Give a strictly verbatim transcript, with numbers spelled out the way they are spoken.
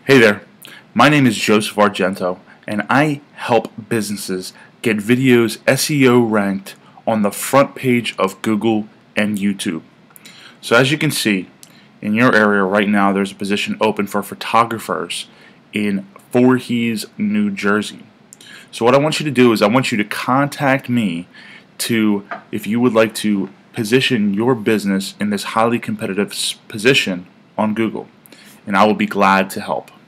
Hey there, my name is Joseph Argento, and I help businesses get videos S E O ranked on the front page of Google and YouTube. So as you can see, in your area right now there's a position open for photographers in Voorhees, New Jersey. So what I want you to do is I want you to contact me to, if you would like to position your business in this highly competitive position on Google, and I will be glad to help.